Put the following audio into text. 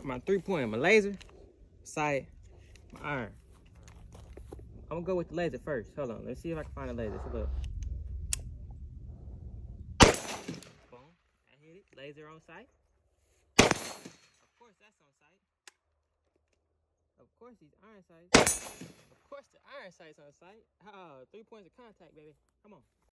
My 3-point, my laser, sight, my iron. I'm gonna go with the laser first. Hold on, let's see if I can find a laser. So look. Boom, I hit it. Laser on sight. Of course that's on sight. Of course these iron sights. Of course the iron sights on sight. 3 points of contact, baby. Come on.